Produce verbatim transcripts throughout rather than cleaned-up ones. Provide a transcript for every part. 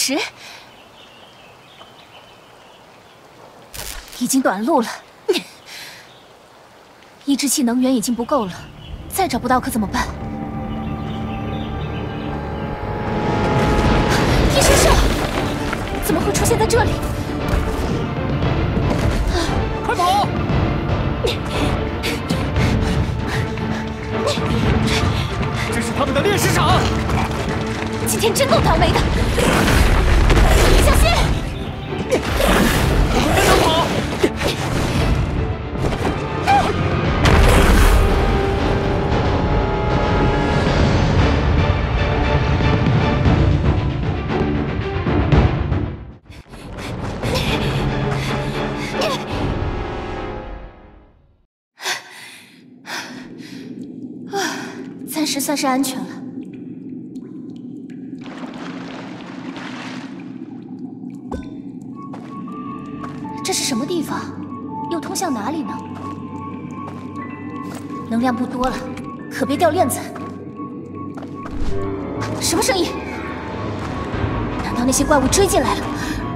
池已经短路了，抑制器能源已经不够了，再找不到可怎么办？医生社怎么会出现在这里？ 快跑！ 这是他们的炼尸场， 今天真够倒霉的！小心！ 我们跟着跑！ 暂时算是安全了。这是什么地方？又通向哪里呢？能量不多了，可别掉链子。什么声音？难道那些怪物追进来了？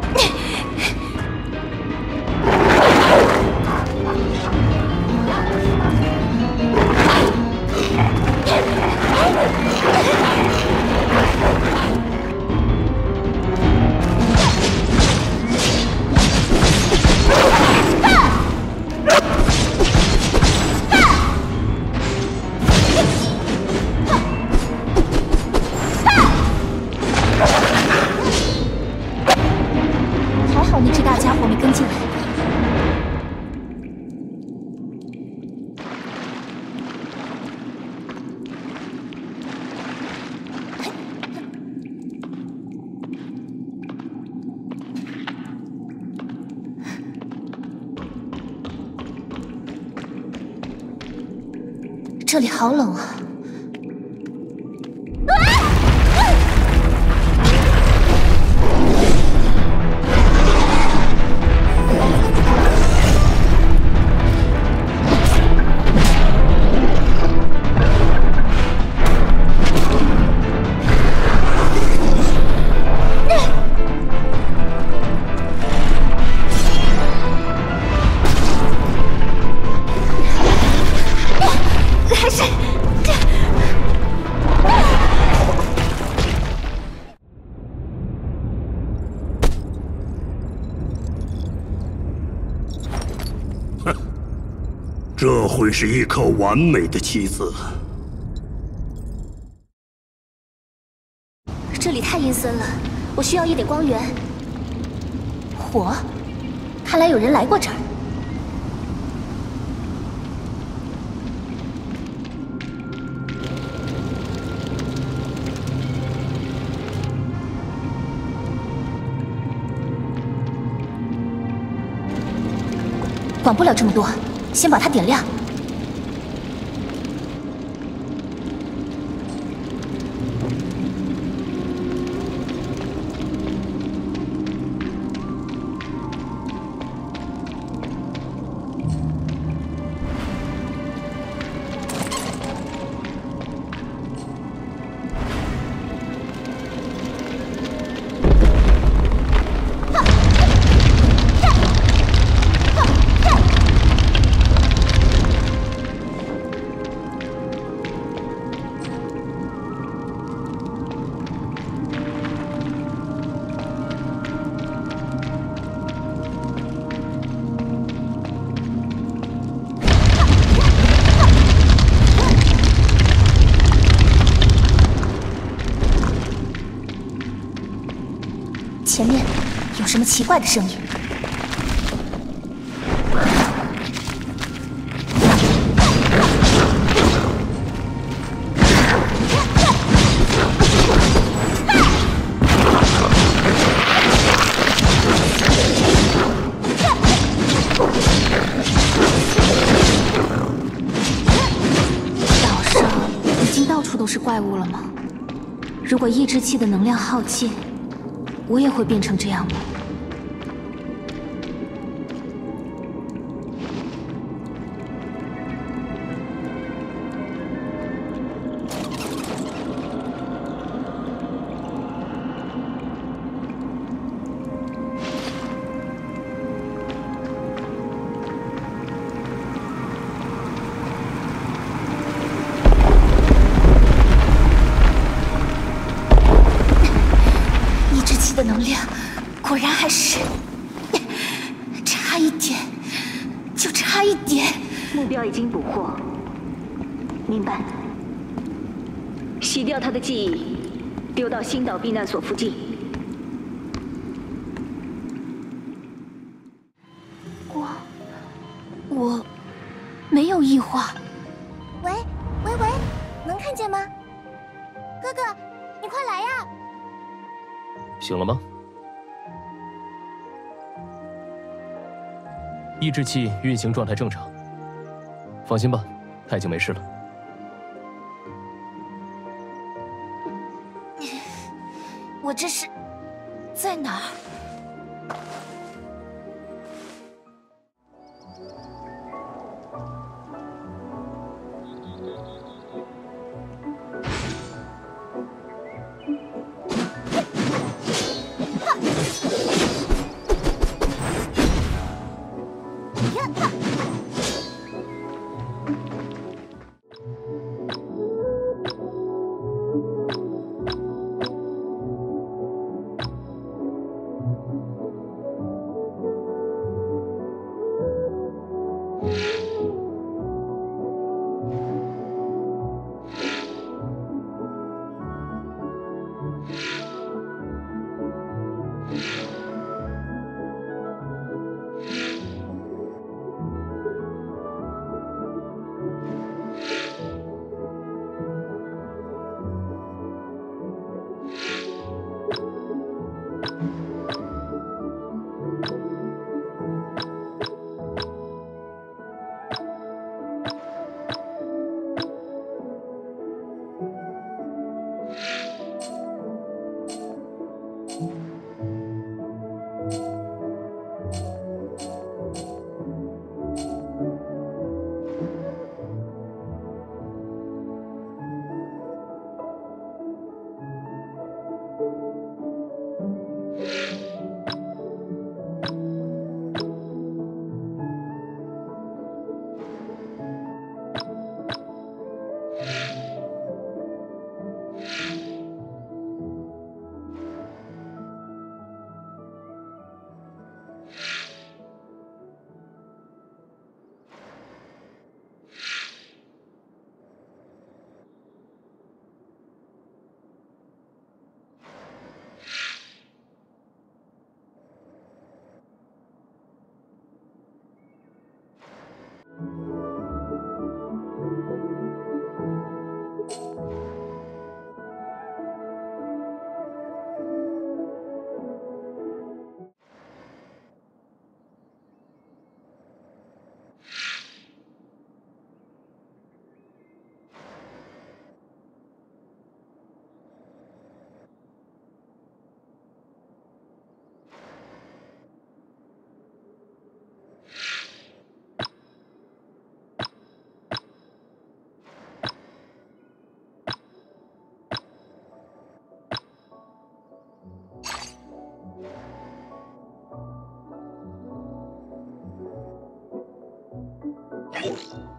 还好那只大家伙没跟进来。 这里好冷啊！还是。 这会是一颗完美的棋子。 这里太阴森了，我需要一点光源。火，看来有人来过这儿。管不了这么多。 先把它点亮。前面有什么奇怪的声音？岛上已经到处都是怪物了吗？如果抑制器的能量耗尽， 我也会变成这样吗？ 一点。 目标已经捕获，明白。洗掉他的记忆，丢到星岛避难所附近。 我我没有异化。 喂喂喂，能看见吗？哥哥，你快来呀！ 醒了吗？抑制器运行状态正常。放心吧，他已经没事了。 我这是在哪儿？ 哦。